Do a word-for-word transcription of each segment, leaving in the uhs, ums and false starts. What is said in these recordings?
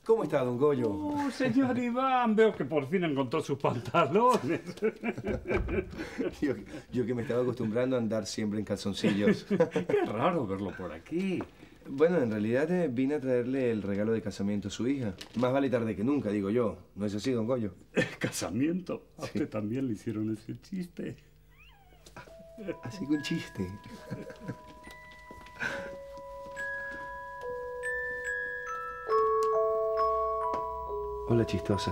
¿Cómo está, don Goyo? Oh, señor Iván, veo que por fin encontró sus pantalones. Yo, yo que me estaba acostumbrando a andar siempre en calzoncillos. Qué raro verlo por aquí. Bueno, en realidad eh, vine a traerle el regalo de casamiento a su hija. Más vale tarde que nunca, digo yo. ¿No es así, don Goyo? ¿Casamiento? ¿A Sí. usted también le hicieron ese chiste? Así que un chiste. Hola, chistosa.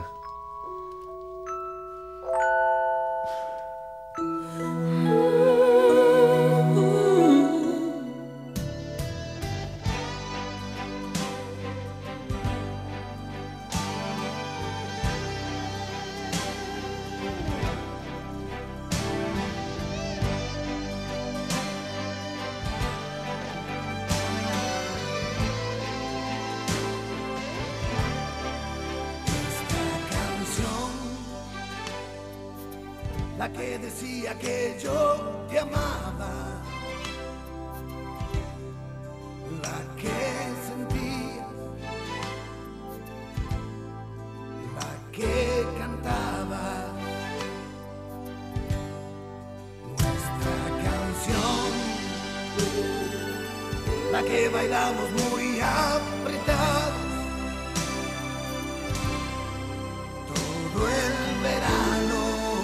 La que decía que yo te amaba, la que sentía, la que cantaba, nuestra canción, la que bailamos muy apretados todo el verano.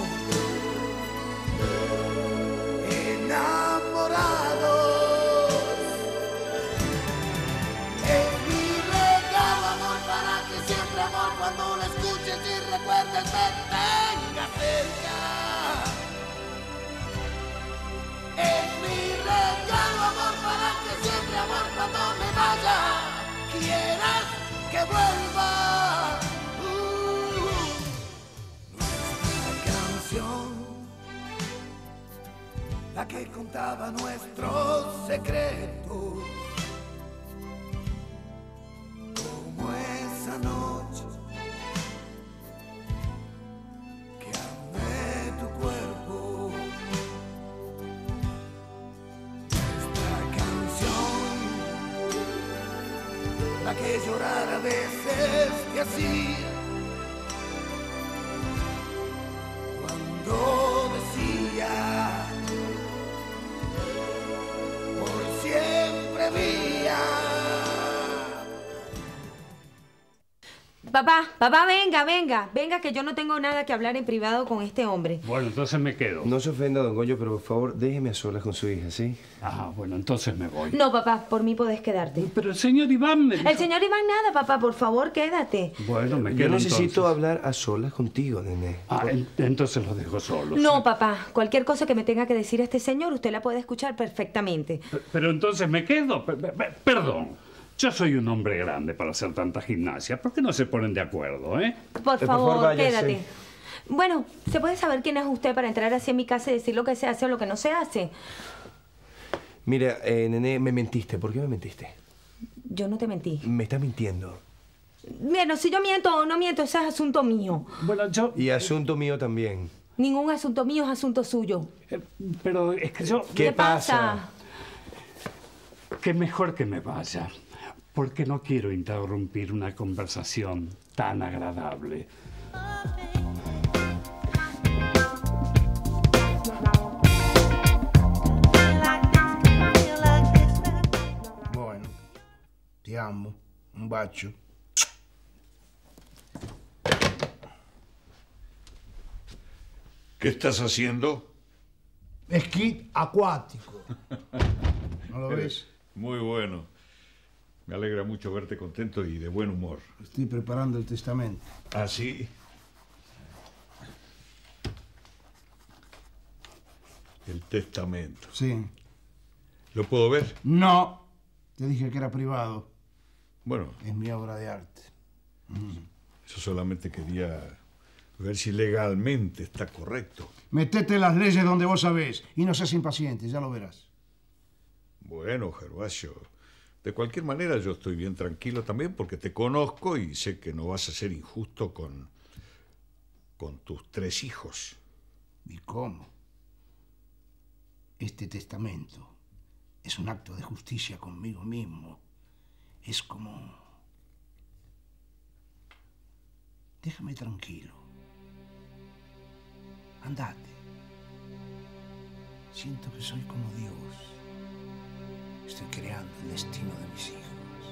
Cuando lo escuches y recuerdes, me tenga cerca. Es mi regalo, amor, para que siempre, amor, cuando me vaya, quieras que vuelva. Uh, nuestra canción, la que contaba nuestros secretos, como esa noche que llorar a veces te hacía cuando decía por siempre mía. Papá, papá, venga, venga, venga, que yo no tengo nada que hablar en privado con este hombre. Bueno, entonces me quedo. No se ofenda, don Goyo, pero por favor, déjeme a solas con su hija, ¿sí? Ah, bueno, entonces me voy. No, papá, por mí podés quedarte. Pero el señor Iván me dijo... El señor Iván nada, papá, por favor, quédate. Bueno, me Yo quedo necesito entonces. hablar a solas contigo, nene. Ah, en- entonces los dejo solos. No, papá, cualquier cosa que me tenga que decir a este señor, usted la puede escuchar perfectamente. P- Pero entonces me quedo. P- p- Perdón. Yo soy un hombre grande para hacer tanta gimnasia. ¿Por qué no se ponen de acuerdo, eh? Por por favor, favor, váyase. quédate. Bueno, ¿se puede saber quién es usted para entrar así en mi casa y decir lo que se hace o lo que no se hace? Mira, eh, nene, me mentiste. ¿Por qué me mentiste? Yo no te mentí. Me estás mintiendo. Bueno, si yo miento o no miento, ese es asunto mío. Bueno, yo... Y asunto mío también. Ningún asunto mío es asunto suyo. eh, Pero es que yo... ¿Qué pasa? Que mejor que me vaya. Porque no quiero interrumpir una conversación tan agradable. Bueno, ti amo. Un bacio. ¿Qué estás haciendo? Esquí acuático. ¿No lo ves? Muy bueno. Me alegra mucho verte contento y de buen humor. Estoy preparando el testamento. ¿Ah, sí? El testamento. Sí. ¿Lo puedo ver? No. Te dije que era privado. Bueno, Es mi obra de arte. yo solamente quería ver si legalmente está correcto. Metete las leyes donde vos sabés. Y no seas impaciente, ya lo verás. Bueno, Gervasio, de cualquier manera yo estoy bien tranquilo también porque te conozco y sé que no vas a ser injusto con, con tus tres hijos. ¿Y cómo? Este testamento es un acto de justicia conmigo mismo. Es como... Déjame tranquilo. Andate. Siento que soy como Dios. Estoy creando el destino de mis hijos.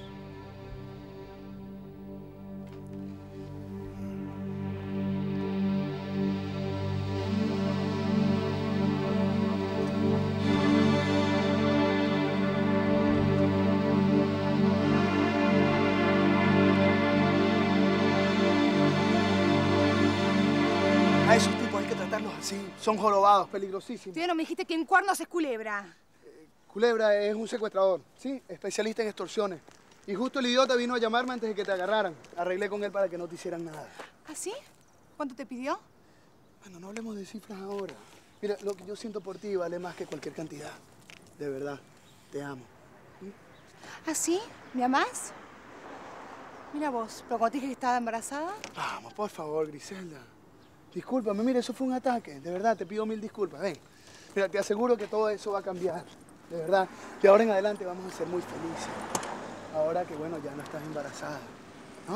A esos tipos hay que tratarlos así. Son jorobados, peligrosísimos. Tío, no me dijiste que en cuernos es culebra. Culebra es un secuestrador, ¿sí? Especialista en extorsiones. Y justo el idiota vino a llamarme antes de que te agarraran. Arreglé con él para que no te hicieran nada. ¿Ah, sí? ¿Cuánto te pidió? Bueno, no hablemos de cifras ahora. Mira, lo que yo siento por ti vale más que cualquier cantidad. De verdad, te amo. ¿Mm? ¿Ah, sí? ¿Me amás? Mira vos, pero cuando te dije que estaba embarazada... Vamos, por favor, Griselda. Discúlpame, mira, eso fue un ataque. De verdad, te pido mil disculpas. Ven, mira, te aseguro que todo eso va a cambiar. De verdad. De ahora en adelante vamos a ser muy felices. Ahora que, bueno, ya no estás embarazada, ¿no?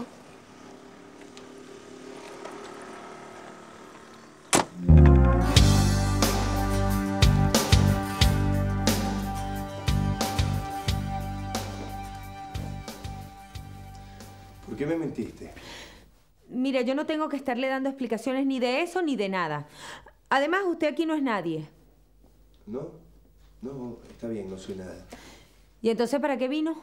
¿Por qué me mentiste? Mira, yo no tengo que estarle dando explicaciones ni de eso ni de nada. Además, usted aquí no es nadie. No, no, está bien, no soy nada. ¿Y entonces para qué vino?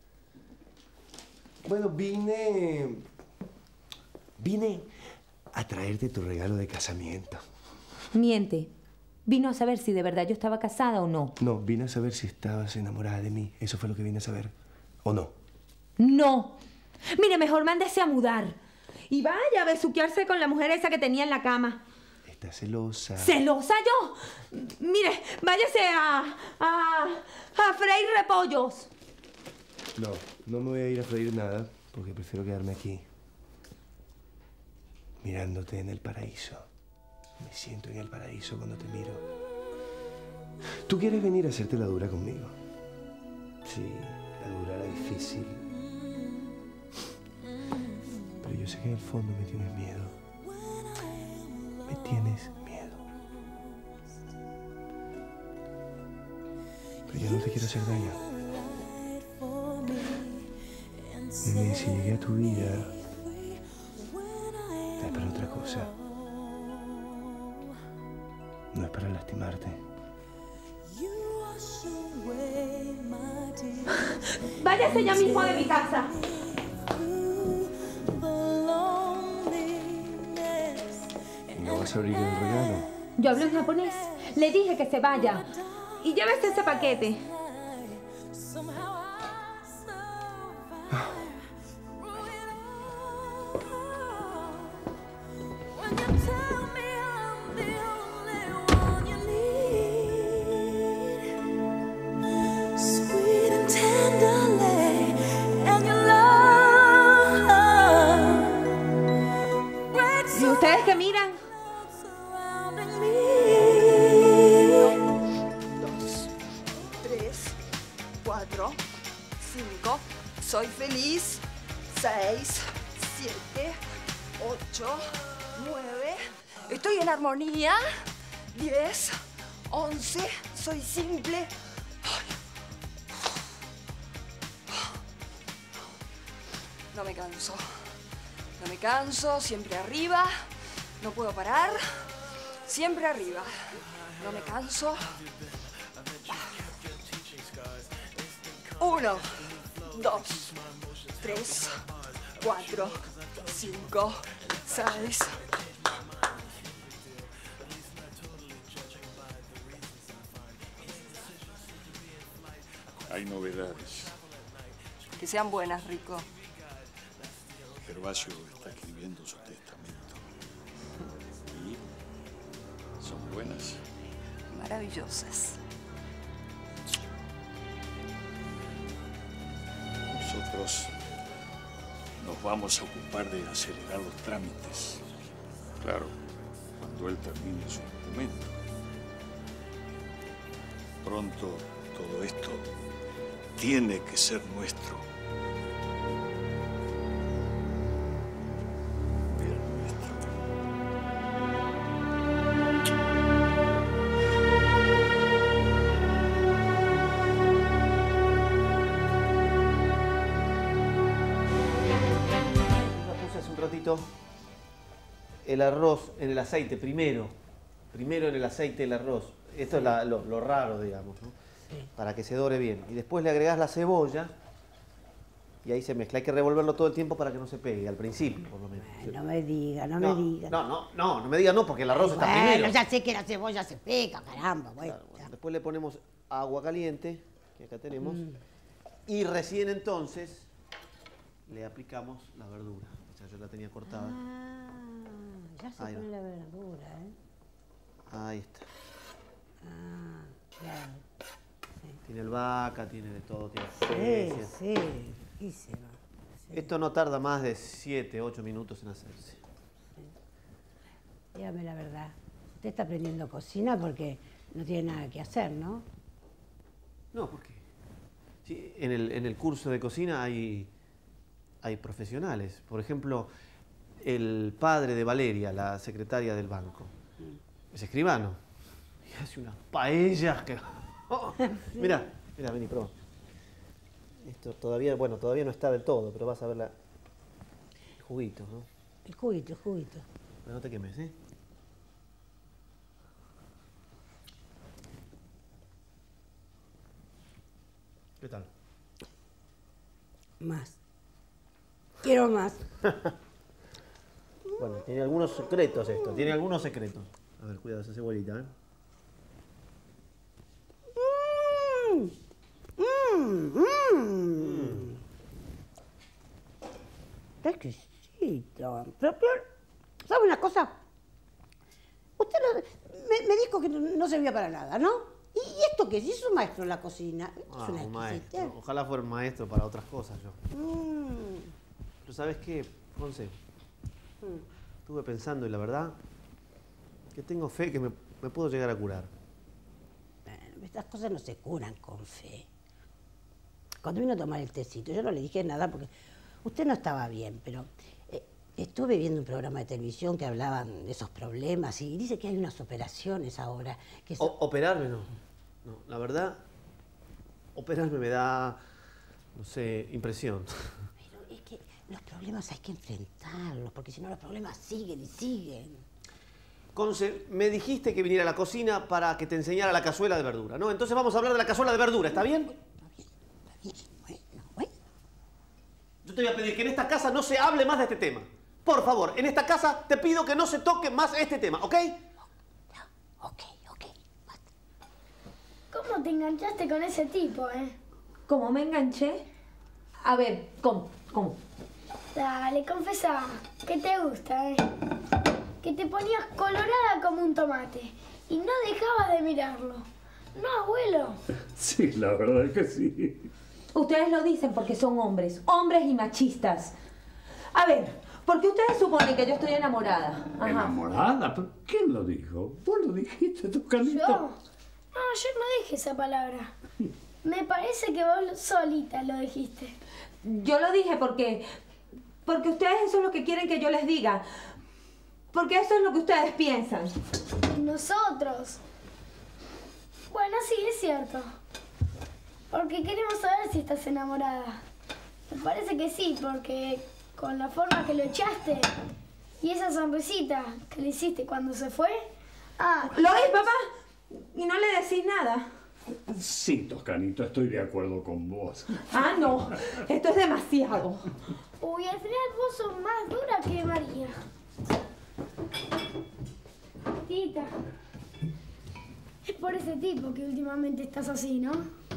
Bueno, vine... Vine a traerte tu regalo de casamiento. Miente. Vino a saber si de verdad yo estaba casada o no. No, vine a saber si estabas enamorada de mí. Eso fue lo que vine a saber. ¿O no? No. Mire, mejor mándese a mudar. Y vaya a besuquearse con la mujer esa que tenía en la cama. Estás celosa. ¿Celosa yo? Mire, váyase a... a... a freír repollos. No, no me voy a ir a freír nada porque prefiero quedarme aquí. Mirándote en el paraíso. Me siento en el paraíso cuando te miro. ¿Tú quieres venir a hacerte la dura conmigo? Sí, la dura, la difícil. Pero yo sé que en el fondo me tienes miedo. Me tienes miedo. Pero yo no te quiero hacer daño. Nene, si llegué a tu vida, no es para otra cosa. No es para lastimarte. Váyase ya mismo de mi casa. ¿No vas a abrir el regalo? Yo hablo en japonés. Le dije que se vaya. Y llévese ese paquete. ¿Y ustedes qué miran? Dos, tres, cuatro, cinco. Soy feliz. Seis, siete, ocho, nueve. Estoy en armonía. Diez, once. Soy simple. No me canso. No me canso, siempre arriba. No puedo parar. Siempre arriba. No me canso. Uno, dos, tres, cuatro, cinco, seis. Hay novedades. Que sean buenas, Rico. Gervasio está escribiendo su testamento. ¿Y son buenas? Maravillosas. Nosotros nos vamos a ocupar de acelerar los trámites. Claro, cuando él termine su documento. Pronto todo esto tiene que ser nuestro. Bien. ratito. El arroz en el aceite, primero. Primero en el aceite el arroz. Esto es la, lo, lo raro, digamos, ¿no? Sí. Para que se dore bien. Y después le agregás la cebolla y ahí se mezcla. Hay que revolverlo todo el tiempo para que no se pegue, al principio, por lo menos. Ay, no me diga, no, no me diga. No, no, no, no me diga no, porque el arroz Ay, está bueno, primero. ya sé que la cebolla se pega, caramba. Bueno, claro, bueno. Después le ponemos agua caliente, que acá tenemos, mm. y recién entonces le aplicamos la verdura. O sea, yo la tenía cortada. Ah, ya se ahí pone va. la verdura, ¿eh? Ahí está. Ah, claro. Sí. Tiene albahaca, tiene de todo, tiene Sí, especias. sí, riquísimo. Sí. Esto no tarda más de siete, ocho minutos en hacerse. Sí. Dígame la verdad. Usted está aprendiendo cocina porque no tiene nada que hacer, ¿no? No, ¿por qué? Sí, en el, en el curso de cocina hay, hay profesionales. Por ejemplo, el padre de Valeria, la secretaria del banco, mm. es escribano. Y hace unas paellas que... Oh, sí. Mira, mira, vení, prueba. Esto todavía, bueno, todavía no está del todo, pero vas a ver la... el juguito, ¿no? El juguito, el juguito. Pero no te quemes, ¿eh? ¿Qué tal? Más. Quiero más. Bueno, tiene algunos secretos esto, tiene algunos secretos. A ver, cuidado esa cebolita, ¿eh? Mmm, mmm, mmm. Está exquisito. Pero, pero, ¿sabe una cosa? Usted no, me, me dijo que no, no servía para nada, ¿no? ¿Y esto qué es? ¿Es un maestro en la cocina? Ah, Es una un maestro. exquisitez. Ojalá fuera un maestro para otras cosas yo. Mm. Pero ¿sabes qué, Ponce? Mm. Estuve pensando y la verdad que tengo fe que me, me puedo llegar a curar. Bueno, estas cosas no se curan con fe. Cuando vino a tomar el tecito, yo no le dije nada porque usted no estaba bien, pero eh, estuve viendo un programa de televisión que hablaban de esos problemas y dice que hay unas operaciones ahora. Que son... o, ¿Operarme no? No, la verdad, operarme me da, no sé, impresión. Pero es que los problemas hay que enfrentarlos, porque si no los problemas siguen y siguen. Conce, me dijiste que viniera a la cocina para que te enseñara la cazuela de verdura, ¿no? Entonces vamos a hablar de la cazuela de verdura, ¿está bien? Está bien, está bien. Bueno, bueno. Yo te voy a pedir que en esta casa no se hable más de este tema. Por favor, en esta casa te pido que no se toque más este tema, ¿ok? Ok, ok. ¿Cómo te enganchaste con ese tipo, eh? ¿Cómo me enganché? A ver, ¿cómo? ¿Cómo? Dale, confesá. ¿Qué te gusta, eh? Que te ponías colorada como un tomate y no dejabas de mirarlo. ¿No, abuelo? Sí, la verdad es que sí. Ustedes lo dicen porque son hombres, hombres y machistas. A ver, ¿por qué ustedes suponen que yo estoy enamorada? Ajá. ¿Enamorada? ¿Pero quién lo dijo? ¿Vos lo dijiste, Toscanito? ¿Yo? No, yo no dije esa palabra. Me parece que vos solita lo dijiste. Yo lo dije porque... Porque ustedes eso es lo que quieren que yo les diga. Porque eso es lo que ustedes piensan. ¿Y nosotros? Bueno, sí, es cierto. Porque queremos saber si estás enamorada. Me parece que sí, porque con la forma que lo echaste y esa sonrisita que le hiciste cuando se fue... Ah, ¿lo oís, papá? Y no le decís nada. Sí, Toscanito, estoy de acuerdo con vos. Ah, no. Esto es demasiado. Uy, al final vos sos más dura que María. Tita, es por ese tipo que últimamente estás así, ¿no?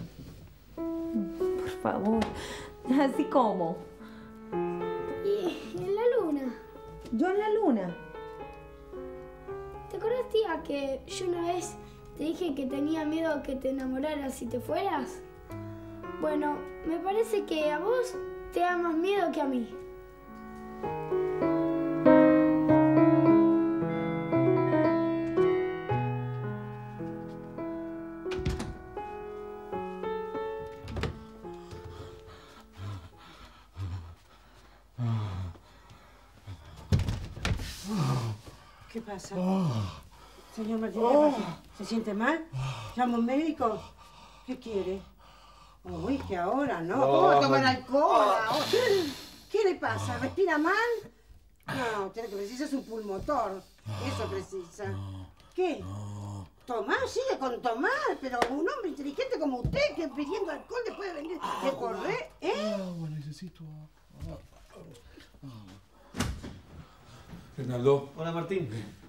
Por favor, así como. Y en la luna. ¿Yo en la luna? ¿Te acuerdas, tía, que yo una vez te dije que tenía miedo a que te enamoraras si te fueras? Bueno, me parece que a vos te da más miedo que a mí. ¿Qué pasa? Señor Martínez, oh. ¿Se siente mal? ¿Llama un médico? ¿Qué quiere? Uy, que ahora no. ¿Cómo va a tomar alcohol? Oh. ¿Qué le pasa? ¿Respira mal? No, usted lo que precisa es un pulmotor. Eso precisa. ¿Qué? Tomás, sigue con tomar, pero un hombre inteligente como usted que pidiendo alcohol después de venir de correr, ¿eh? Agua, necesito agua. Reinaldo. Hola, Martín.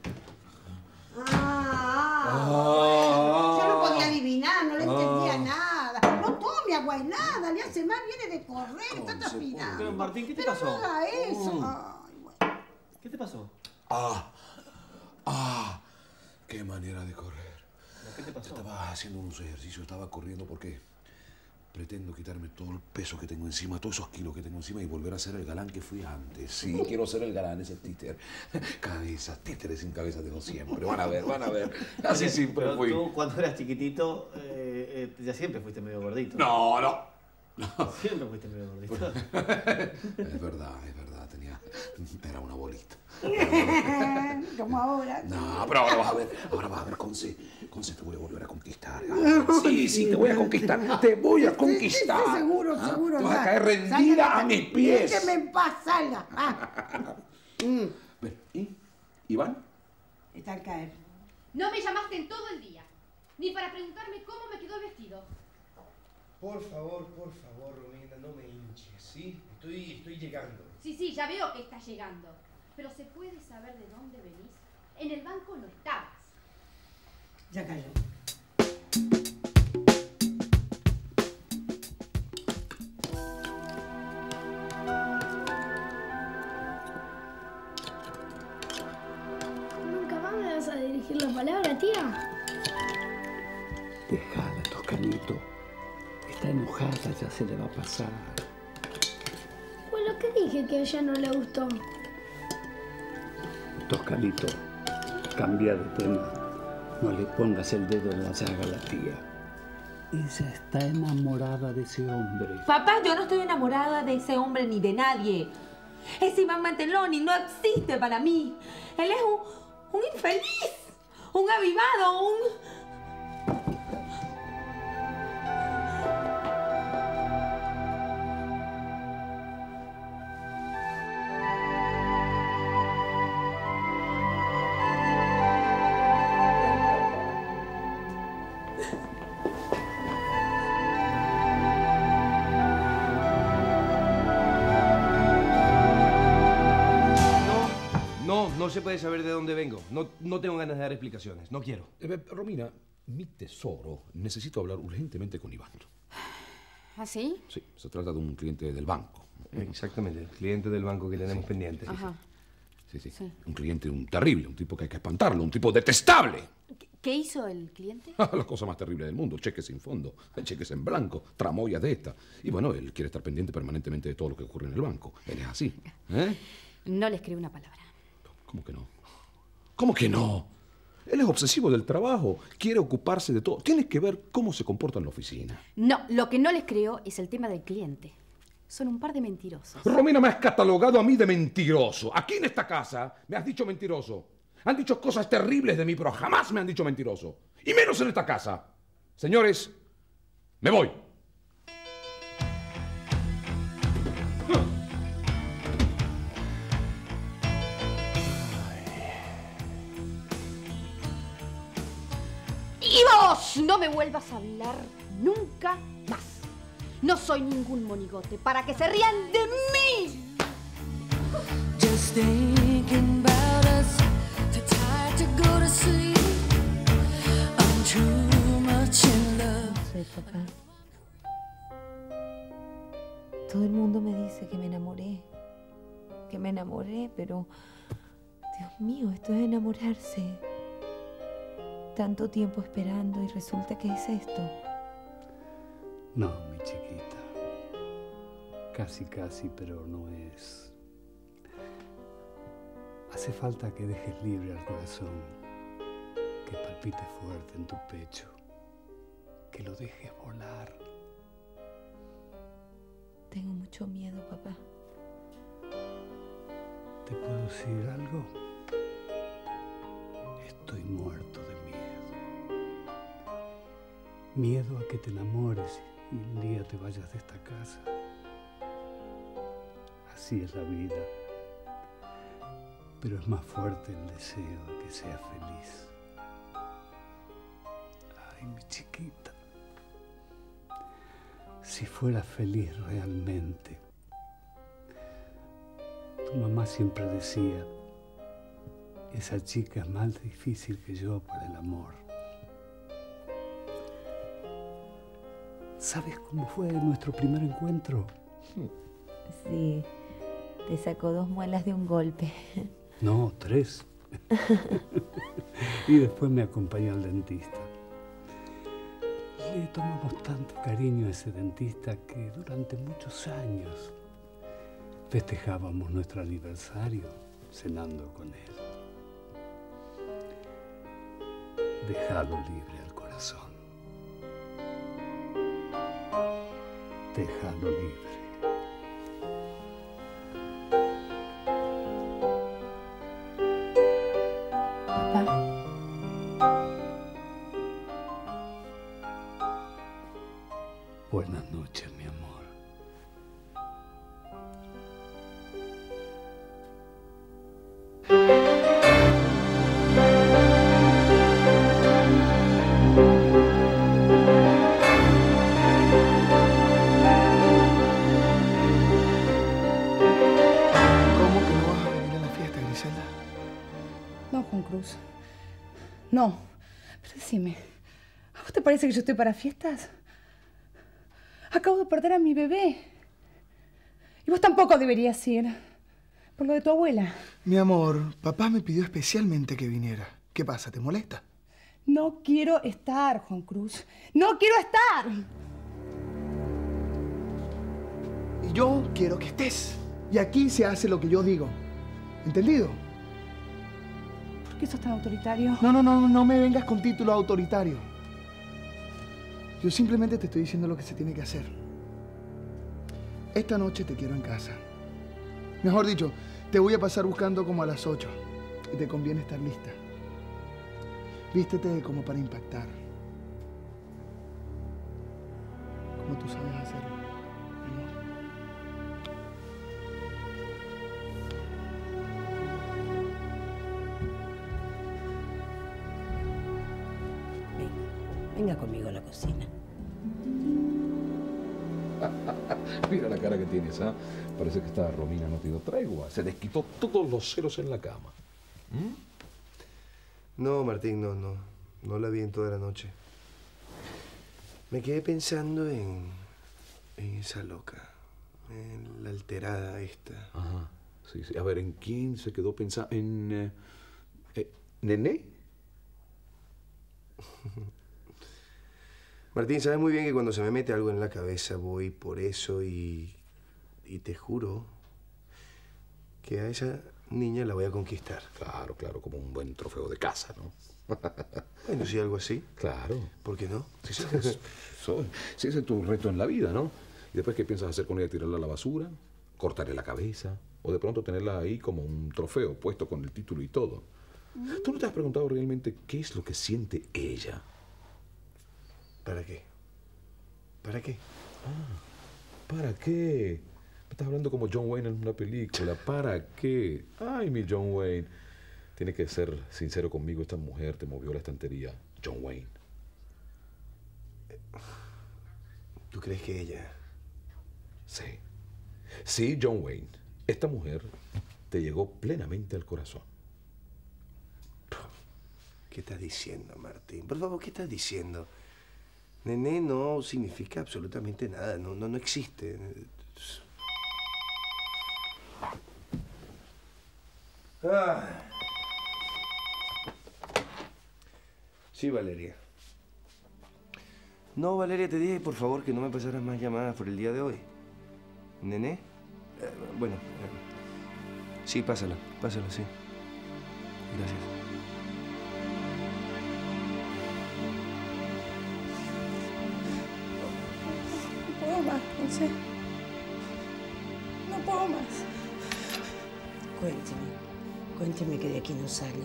Ah, Ah. yo no podía adivinar, no le entendía Ah. nada. No tome agua helada, le hace mal, viene de correr, está transpirando. Pero, Martín, ¿qué te Pero pasó? no haga eso. Mm. Ay, bueno. ¿Qué te pasó? Ah, ah, qué manera de correr. ¿Qué te pasó? Estaba haciendo unos ejercicios, estaba corriendo porque pretendo quitarme todo el peso que tengo encima, todos esos kilos que tengo encima y volver a ser el galán que fui antes. Sí, quiero ser el galán, ese títer. Cabeza, títeres sin cabeza tengo siempre. Van a ver, van a ver. Así siempre Pero fui. tú, cuando eras chiquitito, eh, eh, ya siempre fuiste medio gordito. No, no. Siempre fuiste medio gordito. Es verdad, es verdad, tenía... Era una bolita. Como ahora. No, pero ahora vas a ver, ahora vas a ver, Conce. Conce, te voy a volver a conquistar. Sí, sí, te voy a conquistar, te voy a conquistar. Sí, sí, seguro, ¿Ah? seguro. Tú vas a ya. caer rendida Salga, a mis pies. Déjeme en paz, salga. Ah. Mm. Ven, ¿y? ¿Iván? Está al caer. No me llamaste en todo el día, ni para preguntarme cómo me quedó el vestido. Por favor, por favor, Romina, no me hinches, ¿sí? Estoy, estoy llegando. Sí, sí, ya veo que estás llegando. Pero ¿se puede saber de dónde venís? En el banco no estabas. Ya cayó. ¿Nunca más me vas a dirigir la palabra, tía? Déjala, Toscanito. Está enojada, ya se le va a pasar. Fue lo que dije que a ella no le gustó. Toscanito, cambia de tema. No le pongas el dedo en la llaga a la tía. Ella está enamorada de ese hombre. Papá, yo no estoy enamorada de ese hombre ni de nadie. Ese Iván Manteloni no existe para mí. Él es un, un infeliz, un avivado, un... No, no se puede saber de dónde vengo. No, no tengo ganas de dar explicaciones. No quiero. Eh, Romina, mi tesoro, necesito hablar urgentemente con Iván. ¿Ah, sí? Sí, se trata de un cliente del banco. Exactamente, el cliente del banco que tenemos pendiente. Ajá. Sí, sí, sí. Un cliente un terrible, un tipo que hay que espantarlo, un tipo detestable. ¿Qué hizo el cliente? La cosa más terrible del mundo, cheques sin fondo, cheques en blanco, tramoyas de esta. Y bueno, él quiere estar pendiente permanentemente de todo lo que ocurre en el banco. Él es así. ¿Eh? No le escribí una palabra. ¿Cómo que no? ¿Cómo que no? Él es obsesivo del trabajo, quiere ocuparse de todo. Tienes que ver cómo se comporta en la oficina. No, lo que no les creo es el tema del cliente. Son un par de mentirosos. Romina, me has catalogado a mí de mentiroso. Aquí en esta casa me has dicho mentiroso. Han dicho cosas terribles de mí, pero jamás me han dicho mentiroso. Y menos en esta casa. Señores, me voy. Y vos no me vuelvas a hablar nunca más. No soy ningún monigote para que se rían de mí. Just thinking about us, too tired to go to sleep. I'm too much in love. No sé, papá. Todo el mundo me dice que me enamoré. Que me enamoré, pero... Dios mío, esto es enamorarse. Tanto tiempo esperando y resulta que es esto. No, mi chiquita. Casi, casi, pero no es. Hace falta que dejes libre al corazón, que palpite fuerte en tu pecho, que lo dejes volar. Tengo mucho miedo, papá. ¿Te puedo decir algo? Estoy muerto de miedo. Miedo a que te enamores y un día te vayas de esta casa. Así es la vida. pero es más fuerte el deseo de que sea feliz. Ay, mi chiquita. Si fuera feliz realmente. Tu mamá siempre decía, esa chica es más difícil que yo para el amor. ¿Sabes cómo fue nuestro primer encuentro? Sí, te sacó dos muelas de un golpe. No, tres. Y después me acompañó al dentista. Le tomamos tanto cariño a ese dentista que durante muchos años festejábamos nuestro aniversario cenando con él. Déjalo libre al corazón. Déjalo libre. Buenas noches, mi amor. ¿Cómo que no vas a venir a la fiesta, Griselda? No, Juan Cruz. No. Pero decime, ¿a vos te parece que yo estoy para fiestas? Acabo de perder a mi bebé. Y vos tampoco deberías ir. Por lo de tu abuela. Mi amor, papá me pidió especialmente que viniera. ¿Qué pasa? ¿Te molesta? No quiero estar, Juan Cruz. ¡No quiero estar! Y yo quiero que estés. Y aquí se hace lo que yo digo. ¿Entendido? ¿Por qué sos tan autoritario? No, no, no, no me vengas con título autoritario. Yo simplemente te estoy diciendo lo que se tiene que hacer. Esta noche te quiero en casa. Mejor dicho, te voy a pasar buscando como a las ocho. Y te conviene estar lista. Vístete como para impactar. Como tú sabes hacerlo. Venga conmigo a la cocina. Mira la cara que tienes, ¿ah? Parece que esta Romina no te dio tregua. Se desquitó todos los celos en la cama. ¿Mm? No, Martín, no, no. No la vi en toda la noche. Me quedé pensando en... en esa loca. En la alterada esta. Ajá. Sí, sí. A ver, ¿en quién se quedó pensando? ¿En... Eh, eh, ¿Nené? Martín, sabes muy bien que cuando se me mete algo en la cabeza voy por eso y... y te juro que a esa niña la voy a conquistar. Claro, claro, como un buen trofeo de caza, ¿no? Bueno, sí, algo así. Claro. ¿Por qué no? Sí, sí, es, eso, sí, ese es tu reto en la vida, ¿no? Y después, ¿qué piensas hacer con ella? ¿Tirarla a la basura? ¿Cortarle la cabeza? ¿O de pronto tenerla ahí como un trofeo puesto con el título y todo? ¿Tú no te has preguntado realmente qué es lo que siente ella? ¿Para qué? ¿Para qué? Ah, ¿para qué? Me estás hablando como John Wayne en una película. ¿Para qué? Ay, mi John Wayne. Tienes que ser sincero conmigo. Esta mujer te movió la estantería. John Wayne. ¿Tú crees que ella...? Sí. Sí, John Wayne. Esta mujer te llegó plenamente al corazón. ¿Qué estás diciendo, Martín? Por favor, ¿qué estás diciendo? Nené no significa absolutamente nada. No, no, no existe. Ah. Sí, Valeria. No, Valeria, te dije, por favor, que no me pasaras más llamadas por el día de hoy. ¿Nené? Eh, bueno, eh, sí, pásala, pásala, sí. Gracias. No puedo más, José. No puedo más. Cuénteme, cuénteme que de aquí no sale.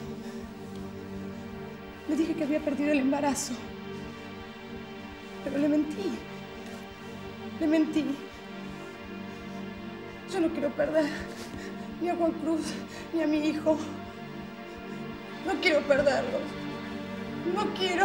Le dije que había perdido el embarazo. Pero le mentí. Le mentí. Yo no quiero perder. ni a Juan Cruz, ni a mi hijo. No quiero perderlos. No quiero.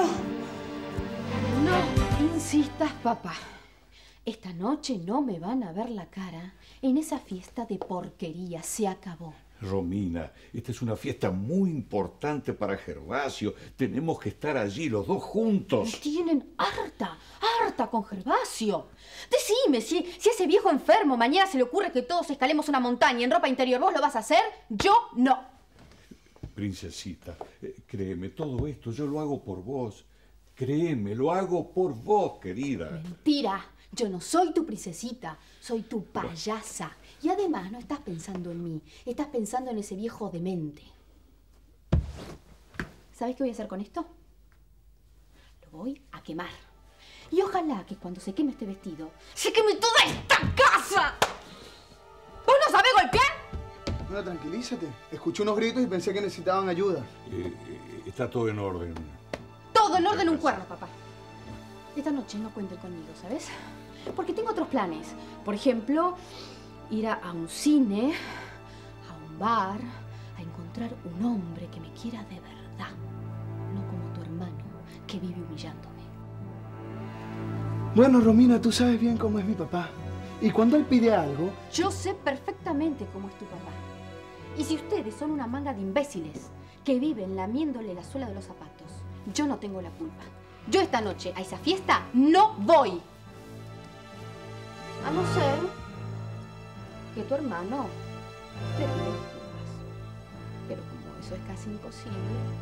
No insistas, papá. Esta noche no me van a ver la cara en esa fiesta de porquería. Se acabó. Romina, esta es una fiesta muy importante para Gervasio. Tenemos que estar allí los dos juntos. Me tienen harta, harta con Gervasio. Decime, si, si ese viejo enfermo mañana se le ocurre que todos escalemos una montaña en ropa interior, ¿vos lo vas a hacer? Yo no. Princesita, eh, créeme, todo esto yo lo hago por vos. Créeme, lo hago por vos, querida. Mentira. Yo no soy tu princesita, soy tu payasa. Y además no estás pensando en mí, estás pensando en ese viejo demente. ¿Sabes qué voy a hacer con esto? Lo voy a quemar. Y ojalá que cuando se queme este vestido, se queme toda esta casa. ¿Vos no sabés golpear? Bueno, tranquilízate. Escuché unos gritos y pensé que necesitaban ayuda. Eh, eh, está todo en orden. Todo en orden un cuerno, papá. Esta noche no cuenten conmigo, ¿sabes? Porque tengo otros planes. Por ejemplo, ir a, a un cine, a un bar, a encontrar un hombre que me quiera de verdad. No como tu hermano, que vive humillándome. Bueno, Romina, tú sabes bien cómo es mi papá. Y cuando él pide algo... Yo sé perfectamente cómo es tu papá. Y si ustedes son una manga de imbéciles que viven lamiéndole la suela de los zapatos, yo no tengo la culpa. Yo esta noche a esa fiesta no voy. A no ser que tu hermano te pida disculpas. Pero como eso es casi imposible,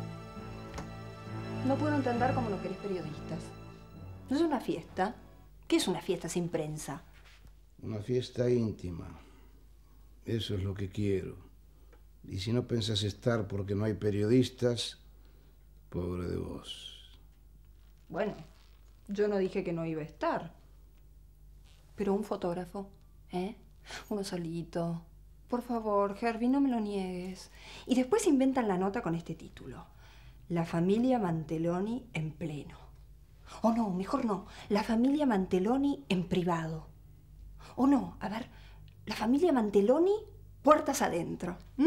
No puedo entender cómo no querés periodistas. ¿No es una fiesta? ¿Qué es una fiesta sin prensa? Una fiesta íntima. Eso es lo que quiero. Y si no pensás estar porque no hay periodistas, pobre de vos. Bueno, yo no dije que no iba a estar. Pero un fotógrafo, ¿eh? Uno solito. Por favor, Herbie, no me lo niegues. Y después inventan la nota con este título. La familia Manteloni en pleno. O no, mejor no. La familia Manteloni en privado. O no, a ver. La familia Manteloni puertas adentro. ¿Mm?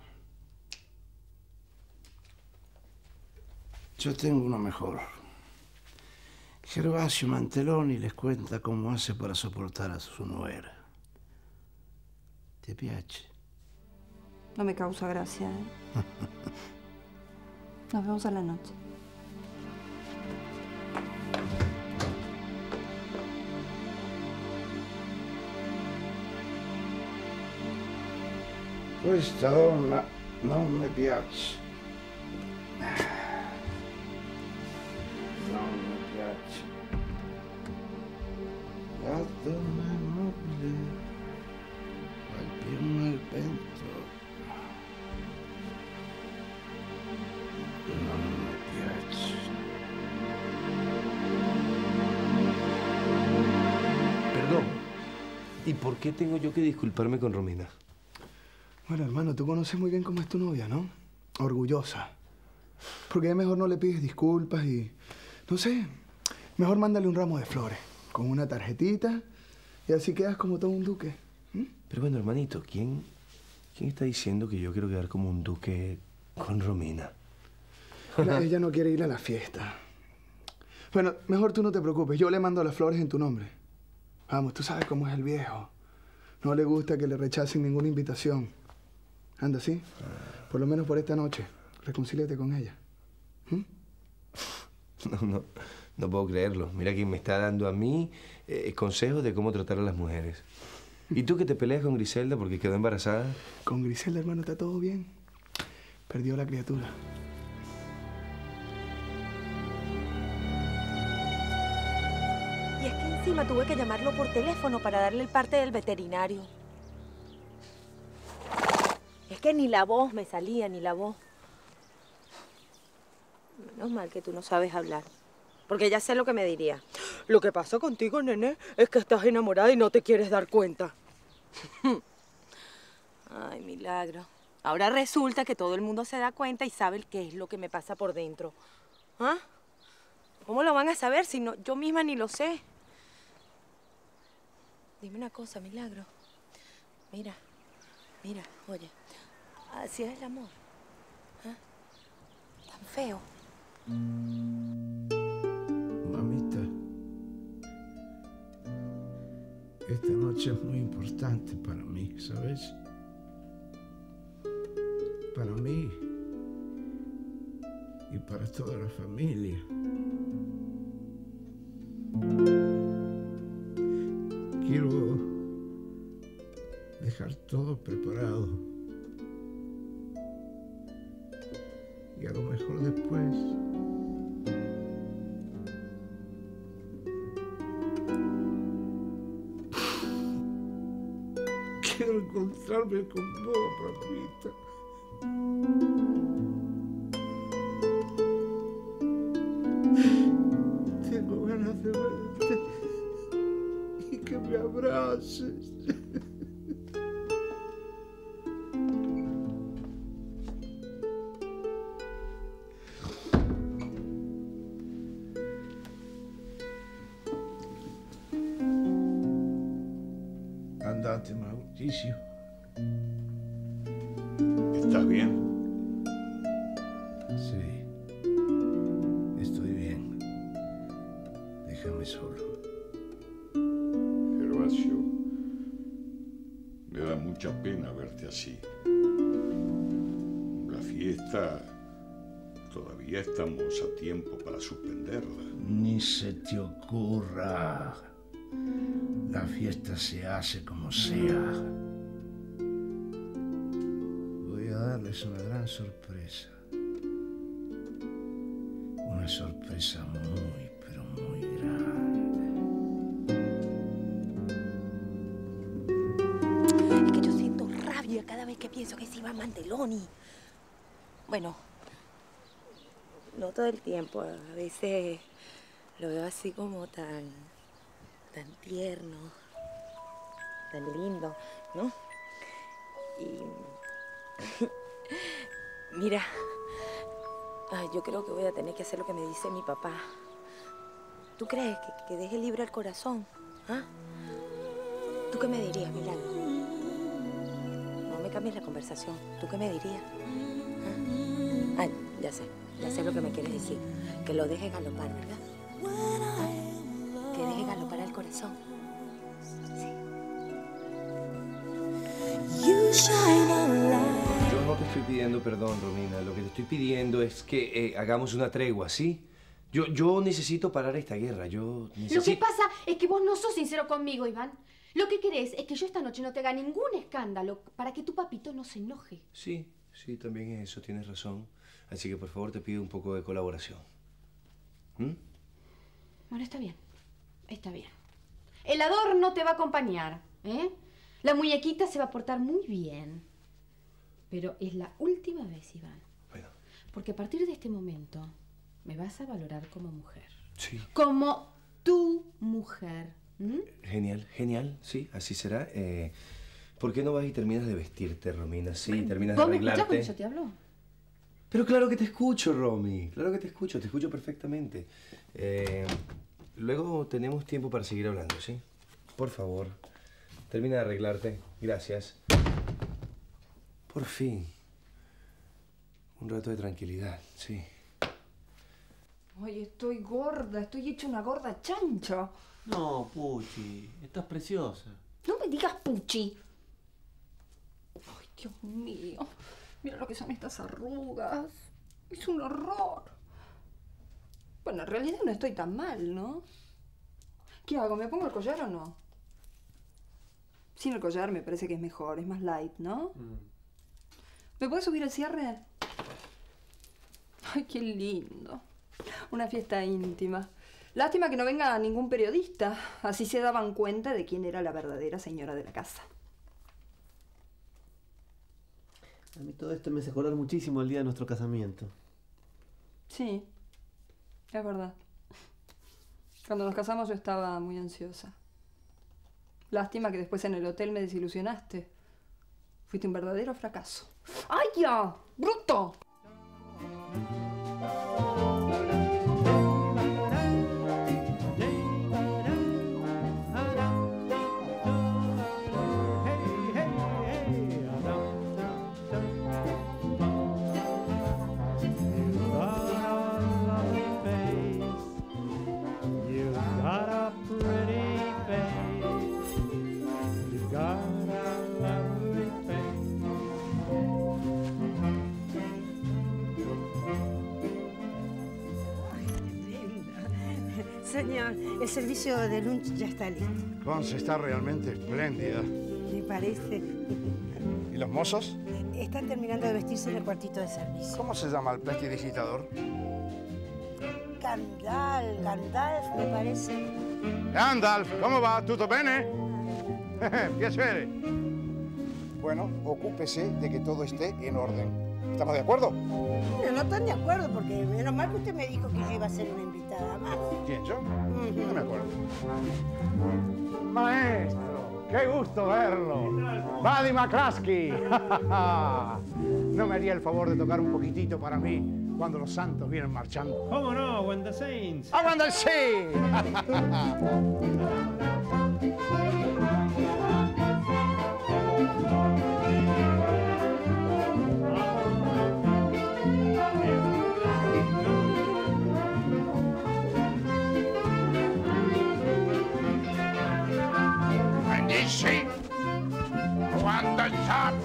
Yo tengo uno mejor. Gervasio Manteloni les cuenta cómo hace para soportar a su nuera. ¿Te piace? No me causa gracia, ¿eh? Nos vemos a la noche. Questa donna non mi piace. Non mi piace. La donna è nobile, al più nel petto. Non mi piace. Perdón. ¿Y por qué tengo yo que disculparme con Romina? Bueno, hermano, tú conoces muy bien cómo es tu novia, ¿no? Orgullosa. ¿Por qué mejor no le pides disculpas y... no sé, mejor mándale un ramo de flores con una tarjetita y así quedas como todo un duque? ¿Mm? Pero bueno, hermanito, ¿quién, ¿quién está diciendo que yo quiero quedar como un duque con Romina? La- ella no quiere ir a la fiesta. Bueno, mejor tú no te preocupes. Yo le mando las flores en tu nombre. Vamos, tú sabes cómo es el viejo. No le gusta que le rechacen ninguna invitación. Anda, ¿sí? Por lo menos por esta noche. Reconcíliate con ella. ¿Mm? No, no, no puedo creerlo. Mira quién me está dando a mí eh, consejos de cómo tratar a las mujeres. ¿Y tú que te peleas con Griselda porque quedó embarazada? Con Griselda, hermano, está todo bien. Perdió la criatura. Y es que encima tuve que llamarlo por teléfono para darle el parte del veterinario. Es que ni la voz me salía, ni la voz. Menos mal que tú no sabes hablar. Porque ya sé lo que me diría. Lo que pasa contigo, nene, es que estás enamorada y no te quieres dar cuenta. Ay, milagro. Ahora resulta que todo el mundo se da cuenta y sabe qué es lo que me pasa por dentro. ¿Ah? ¿Cómo lo van a saber si no, yo misma ni lo sé? Dime una cosa, Milagro. Mira, Mira, oye, así es el amor. ¿Ah? Tan feo. Mamita, esta noche es muy importante para mí, ¿sabes? Para mí y para toda la familia. Quiero dejar todo preparado y a lo mejor después quiero encontrarme con vos, mamita. Tengo ganas de verte y que me abraces. Andate, Mauricio. ¿Estás bien? Sí, estoy bien. Déjame solo. Gervasio, me da mucha pena verte así. La fiesta, todavía estamos a tiempo para suspenderla. Ni se te ocurra. La fiesta se hace como sea. Voy a darles una gran sorpresa. Una sorpresa muy, pero muy grande. Es que yo siento rabia cada vez que pienso que es Iván Manteloni. Bueno, no todo el tiempo. A veces lo veo así como tan... tan tierno, tan lindo, ¿no? Y... mira, ay, yo creo que voy a tener que hacer lo que me dice mi papá. ¿Tú crees que, que deje libre el corazón? ¿Ah? ¿Tú qué me dirías, Milagro? No me cambies la conversación. ¿Tú qué me dirías? ¿Ah? Ay, ya sé, ya sé lo que me quieres decir. Que lo deje galopar, ¿verdad? ¿Ah? Que deje galopar el corazón. Yo no te estoy pidiendo perdón, Romina. Lo que te estoy pidiendo es que eh, hagamos una tregua, ¿sí? Yo, yo necesito parar esta guerra. Yo necesito... Lo que pasa es que vos no sos sincero conmigo, Iván. Lo que querés es que yo esta noche no te haga ningún escándalo para que tu papito no se enoje. Sí, sí, también es eso. Tienes razón. Así que, por favor, te pido un poco de colaboración. ¿Mm? Bueno, está bien. Está bien. El adorno te va a acompañar, ¿eh? La muñequita se va a portar muy bien. Pero es la última vez, Iván. Bueno. Porque a partir de este momento me vas a valorar como mujer. Sí. Como tu mujer. ¿Mm? Genial, genial. Sí, así será. Eh, ¿Por qué no vas y terminas de vestirte, Romina? Sí, terminas de ¿Vos me escuchás arreglarte. cuando yo te hablo? Pero claro que te escucho, Romy. Claro que te escucho, te escucho perfectamente. Eh, luego tenemos tiempo para seguir hablando, ¿sí? Por favor, termina de arreglarte. Gracias. Por fin. Un rato de tranquilidad, sí. Ay, estoy gorda, estoy hecha una gorda chancha. No, Puchi, estás preciosa. No me digas Puchi. Ay, Dios mío. Mira lo que son estas arrugas. Es un horror. Bueno, en realidad no estoy tan mal, ¿no? ¿Qué hago? ¿Me pongo el collar o no? Sin el collar me parece que es mejor, es más light, ¿no? Mm. ¿Me puedes subir el cierre? Ay, qué lindo. Una fiesta íntima. Lástima que no venga ningún periodista. Así se daban cuenta de quién era la verdadera señora de la casa. A mí todo esto me hace acordar muchísimo el día de nuestro casamiento. Sí, es verdad. Cuando nos casamos yo estaba muy ansiosa. Lástima que después en el hotel me desilusionaste. Fuiste un verdadero fracaso. ¡Ay, ya! ¡Bruto! señor. El servicio de lunch ya está listo. Conce está realmente espléndida. ¿Le parece? ¿Y los mozos? Están terminando de vestirse en el cuartito de servicio. ¿Cómo se llama el prestidigitador? Gandalf, Gandalf, me parece. Gandalf, ¿cómo va? ¿Tutto bene? Piacere. Bueno, ocúpese de que todo esté en orden. ¿Estamos de acuerdo? Pero no están de acuerdo, porque menos mal que usted me dijo que yo iba a ser una invitada más. ¿Quién, yo? No me acuerdo. Maestro, qué gusto verlo. Buddy McCluskey. ¿No me haría el favor de tocar un poquitito para mí cuando los santos vienen marchando? ¿Cómo no? When the Saints. ¡Ah, when the Saints! Sí. Cuando el zap.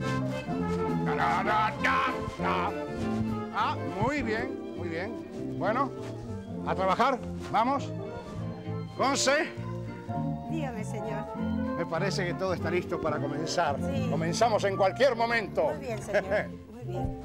Ah, muy bien, muy bien. Bueno, a trabajar, vamos. Conce. Dígame, señor. Me parece que todo está listo para comenzar. Sí. Comenzamos en cualquier momento. Muy bien, señor. Muy bien.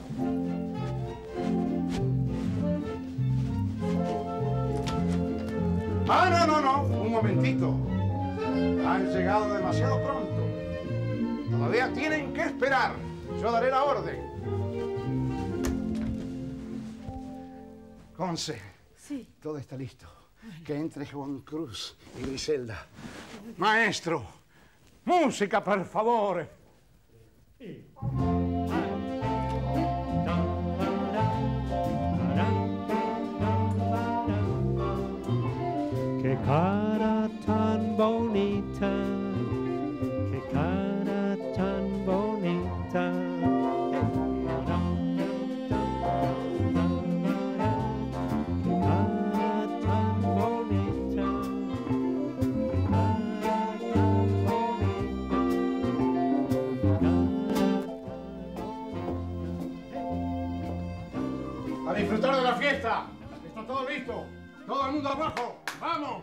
Ah, no, no, no. Un momentito. Han llegado demasiado pronto. Todavía tienen que esperar. Yo daré la orden. Conce. Sí. Todo está listo. Que entre Juan Cruz y Griselda. Maestro, música, por favor. Qué cara tan bonita, qué cara tan bonita. Qué cara tan bonita, qué cara tan bonita. A disfrutar de la fiesta. Está todo listo. Todo el mundo abajo. ¡Vamos!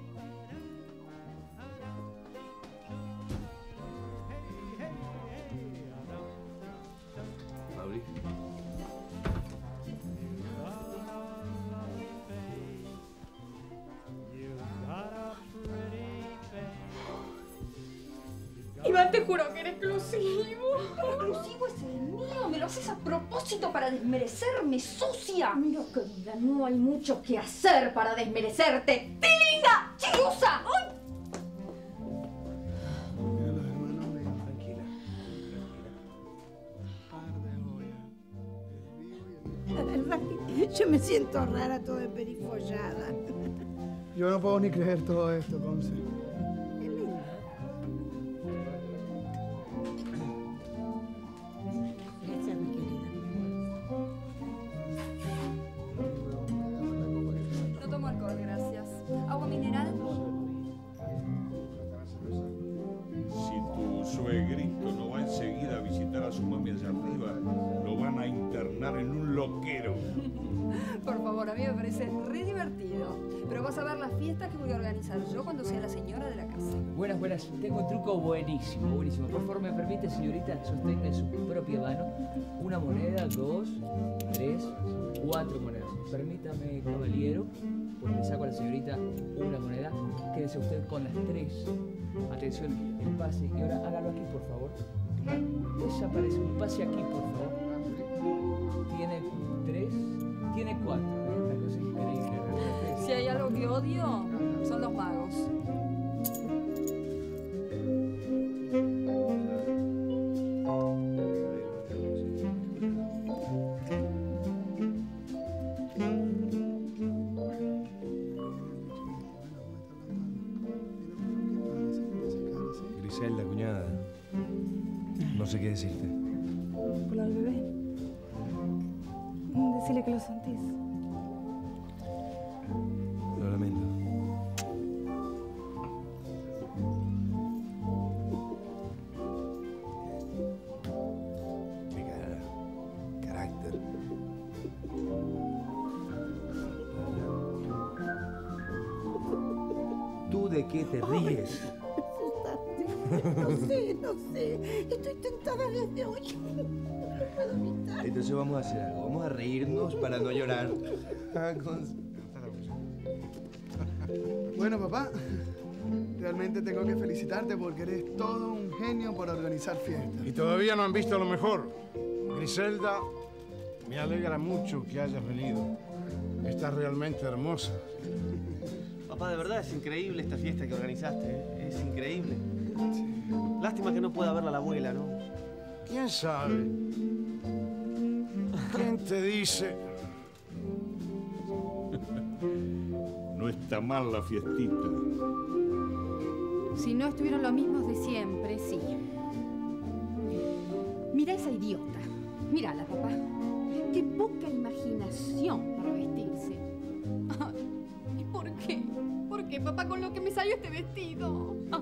Mauri. Iván, te juro que era exclusivo. Exclusivo es el mío. Me lo haces a propósito para desmerecerme, sucia. Mira, querida, no hay mucho que hacer para desmerecerte. ¡Tilinga! ¡Chirusa! ¡Ay! La verdad que yo me siento rara, toda emperifollada. Yo no puedo ni creer todo esto, Conce. Qué lindo. Gracias, mi querida. No tomo alcohol, gracias. ¿Agua mineral? Si tu suegrito no va enseguida a visitar a su mami allá arriba, lo van a internar en un loquero. Por favor, a mí me parece re divertido. Pero vas a ver las fiestas que voy a organizar yo cuando sea la señora de la casa. Buenas, buenas. Tengo un truco buenísimo, buenísimo. Por favor, ¿me permite, señorita, sostenga en su propia mano una moneda, dos, tres, cuatro monedas? Permítame, caballero, pues le saco a la señorita una moneda. Quédese usted con las tres. Atención, el pase. Y ahora hágalo aquí, por favor. Desaparece. Un pase aquí, por favor. Tiene tres, tiene cuatro. ¿eh? La cosa es increíble, realmente. Si hay algo que odio, son los magos. Griselda, cuñada. No sé qué decirte. Por lo del bebé. Decirle que lo sentís. Lo lamento. Qué cara- carácter. de qué te ríes? No sé, no sé. Estoy tentada desde hoy. No lo puedo evitar. Entonces vamos a hacer algo. Vamos a reírnos para no llorar. Bueno, papá, realmente tengo que felicitarte porque eres todo un genio para organizar fiestas. Y todavía no han visto lo mejor. Griselda, me alegra mucho que hayas venido. Estás realmente hermosa. Papá, de verdad es increíble esta fiesta que organizaste. ¿eh? Es increíble. Lástima que no pueda verla la abuela, ¿no? ¿Quién sabe? ¿Quién te dice? No está mal la fiestita. Si no estuvieron los mismos de siempre, sí. Mira esa idiota. Mírala, papá. Qué poca imaginación para vestirse. Ay, ¿y por qué? ¿Por qué, papá, con lo que me salió este vestido? Ah.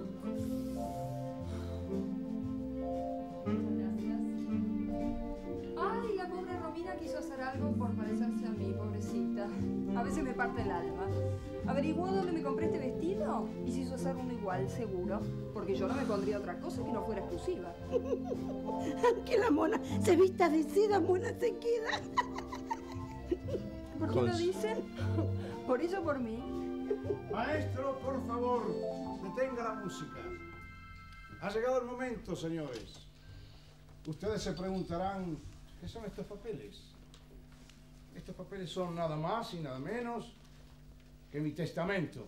Ay, la pobre Romina quiso hacer algo por parecerse a mí, pobrecita. A veces me parte el alma. ¿Averiguó dónde me compré este vestido? Y se hizo hacer uno igual, seguro. Porque yo no me pondría otra cosa que no fuera exclusiva. Aunque la mona se vista de seda, mona se queda. ¿Por qué lo dicen? ¿Por eso o por mí? Maestro, por favor, detenga la música. Ha llegado el momento, señores. Ustedes se preguntarán, ¿qué son estos papeles? Estos papeles son nada más y nada menos que mi testamento.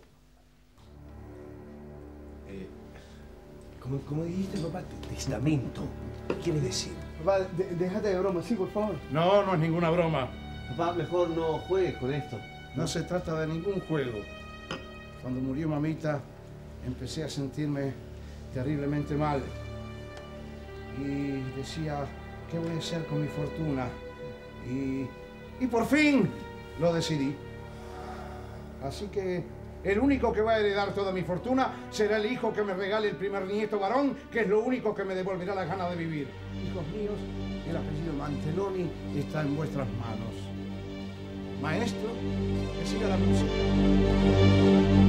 Eh, ¿cómo, ¿Cómo dijiste, papá? Testamento. ¿Qué quiere decir? Papá, de- déjate de broma, sí, por favor. No, no es ninguna broma. Papá, mejor no juegues con esto. No se trata de ningún juego. Cuando murió mamita, empecé a sentirme terriblemente mal. Y decía, ¿qué voy a hacer con mi fortuna? Y, y por fin lo decidí. Así que el único que va a heredar toda mi fortuna será el hijo que me regale el primer nieto varón, que es lo único que me devolverá las ganas de vivir. Hijos míos, el apellido Manteloni está en vuestras manos. Maestro, que siga la música.